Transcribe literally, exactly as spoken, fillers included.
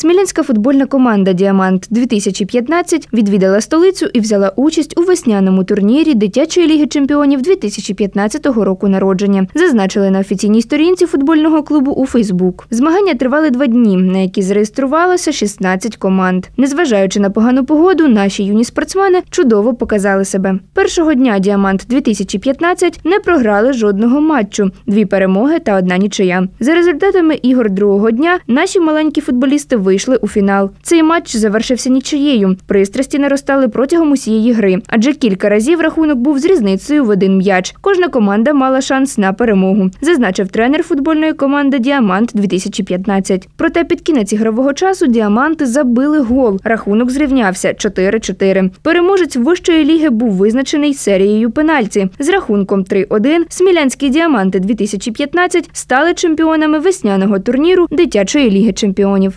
Смілянська футбольна команда «Діамант-дві тисячі п'ятнадцять» відвідала столицю і взяла участь у весняному турнірі Дитячої ліги чемпіонів дві тисячі п'ятнадцятого року народження, зазначили на офіційній сторінці футбольного клубу у Фейсбук. Змагання тривали два дні, на які зареєструвалося шістнадцять команд. Незважаючи на погану погоду, наші юні спортсмени чудово показали себе. Першого дня «Діамант-дві тисячі п'ятнадцять» не програли жодного матчу – дві перемоги та одна нічия. За результатами ігор другого дня наші маленькі футболісти вийшли у фінал. Цей матч завершився нічиєю. Пристрасті наростали протягом усієї гри, адже кілька разів рахунок був з різницею в один м'яч. Кожна команда мала шанс на перемогу, зазначив тренер футбольної команди «Діамант-дві тисячі п'ятнадцять». Проте під кінець ігрового часу «Діаманти» забили гол. Рахунок зрівнявся чотири-чотири. Переможець вищої ліги був визначений серією пенальті. З рахунком три один смілянські «Діаманти-дві тисячі п'ятнадцять» стали чемпіонами весняного турніру Дитячої ліги чемпіонів.